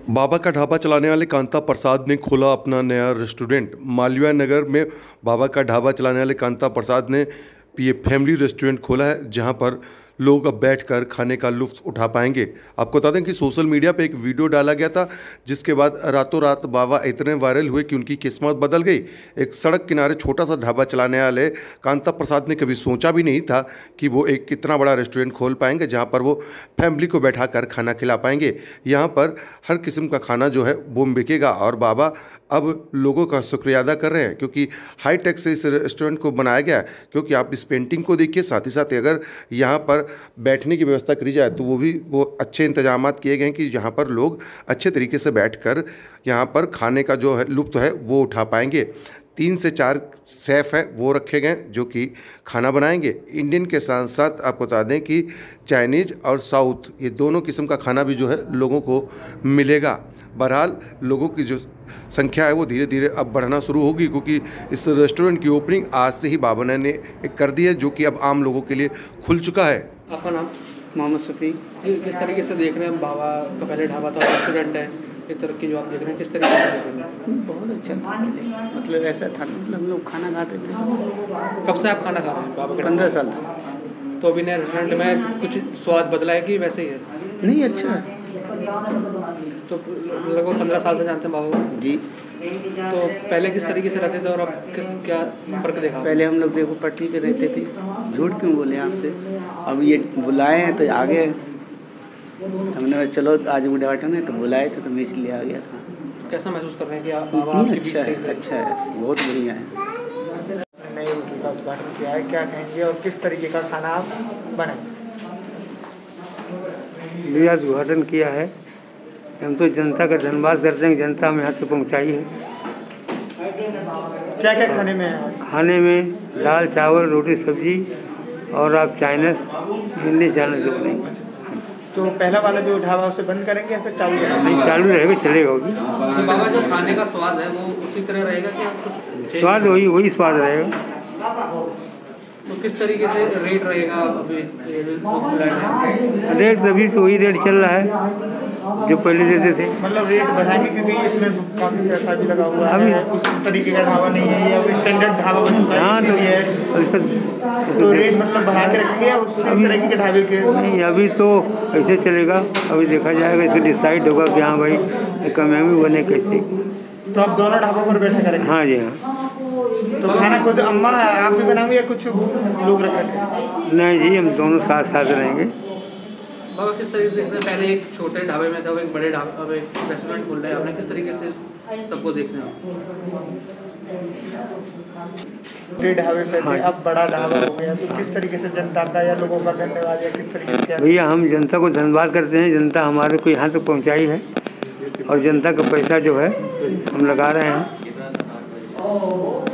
बाबा का ढाबा चलाने वाले कांता प्रसाद ने खोला अपना नया रेस्टोरेंट। मालवीय नगर में बाबा का ढाबा चलाने वाले कांता प्रसाद ने ये फैमिली रेस्टोरेंट खोला है, जहां पर लोग अब बैठकर खाने का लुत्फ उठा पाएंगे। आपको बता दें कि सोशल मीडिया पे एक वीडियो डाला गया था, जिसके बाद रातों रात बाबा इतने वायरल हुए कि उनकी किस्मत बदल गई। एक सड़क किनारे छोटा सा ढाबा चलाने वाले कांता प्रसाद ने कभी सोचा भी नहीं था कि वो एक कितना बड़ा रेस्टोरेंट खोल पाएंगे, जहाँ पर वो फैमिली को बैठा कर खाना खिला पाएंगे। यहाँ पर हर किस्म का खाना जो है वो बिकेगा और बाबा अब लोगों का शुक्रिया अदा कर रहे हैं, क्योंकि हाई टेक से इस रेस्टोरेंट को बनाया गया है। क्योंकि आप इस पेंटिंग को देखिए, साथ ही साथ अगर यहाँ पर बैठने की व्यवस्था करी जाए तो वो अच्छे इंतजामात किए गए हैं कि यहाँ पर लोग अच्छे तरीके से बैठकर यहाँ पर खाने का जो है लुत्फ़ है वो उठा पाएंगे। 3 से 4 शेफ़ हैं वो रखे गए जो कि खाना बनाएंगे। इंडियन के साथ साथ आपको बता दें कि चाइनीज़ और साउथ, ये दोनों किस्म का खाना भी जो है लोगों को मिलेगा। बहरहाल लोगों की जो संख्या है वो धीरे धीरे अब बढ़ना शुरू होगी, क्योंकि इस रेस्टोरेंट की ओपनिंग आज से ही बाबा ने कर दी है, जो कि अब आम लोगों के लिए खुल चुका है। आपका नाम? मोहम्मद शफी। किस तरीके से देख रहे हैं बाबा का पहले ढाबा था, रेस्टोरेंट है, इस तरह की जो आप देख रहे हैं किस तरीके से देख रहे हैं? बहुत अच्छा था पहले, मतलब ऐसा था, मतलब हम लोग खाना खाते थे। कब से आप खाना खा रहे हैं बाबा के? 15 साल से। तो अभी नए रेस्टोरेंट में कुछ स्वाद बदला है कि वैसे ही है? नहीं, अच्छा है। तो लगभग 15 साल से जानते हैं बाबा को जी। तो पहले किस तरीके से रहते थे और अब क्या फ़र्क देखा? पहले हम लोग देखो पटरी पे रहते थे, झूठ क्यों बोले आपसे। अब ये बुलाए हैं तो आ गए, हमने चलो आज उद्घाटन है तो बुलाए थे तो मैं इसलिए आ गया था। कैसा महसूस कर रहे हैं कि आप बाबा आपके बीच अच्छा से है, अच्छा है, बहुत बढ़िया है। नई होटल का उद्घाटन किया है, क्या कहेंगे और किस तरीके का खाना आप बनाएंगे? भैया उद्घाटन किया है, हम तो जनता का धन्यवाद करते हैं, जनता हमें यहाँ से पहुँचाई है। क्या क्या खाने में है? खाने में दाल चावल रोटी सब्जी और आप चाइनीज हिंदी चैनल जो बनेंगे। तो पहला वाला जो ढाबा उसे बंद करेंगे या फिर चालू करेंगे? नहीं, चालू रहेगा, चलेगा भी। तो बाबा जो खाने का स्वाद है वो उसी तरह रहेगा कि आप कुछ स्वाद वही स्वाद रहेगा। तो किस तरीके से रेट रहेगा अभी? रेट अभी तो वही रेट चल रहा है जो पहले देते थे। मतलब रेट बढ़ाएंगे क्योंकि इसमें काफ़ी पैसा भी लगा हुआ है, उस तरीके का ढाबा नहीं है, ये अब स्टैंडर्ड ढाबा बन चुका है। हाँ, तो रेट मतलब बढ़ा के रखेंगे या उस तरीके के ढाबे के? नहीं, अभी तो ऐसे चलेगा, अभी देखा जाएगा, इसको डिसाइड होगा कि हाँ भाई कमी बने कैसे। तो आप दोनों ढाबों पर बैठा करेंगे? हाँ जी, हाँ। तो खाना खुद अम्मा आप भी बनाएंगे या कुछ लोग रख रखे? नहीं जी, हम दोनों साथ साथ रहेंगे। बाबा किस तरीके से पहले एक छोटे ढाबे में था, अब एक बड़े ढाबे, अब एक रेस्टोरेंट खुल रहा है, आपने किस तरीके से सबको देखना है? छोटे ढाबे पे थे, अब बड़ा ढाबा हो गया, तो किस तरीके से जनता का या लोगों का धन्यवाद या किस तरीके से? भैया हम जनता को धन्यवाद करते हैं, जनता हमारे को यहाँ तक पहुँचाई है और जनता का पैसा जो है हम लगा रहे हैं।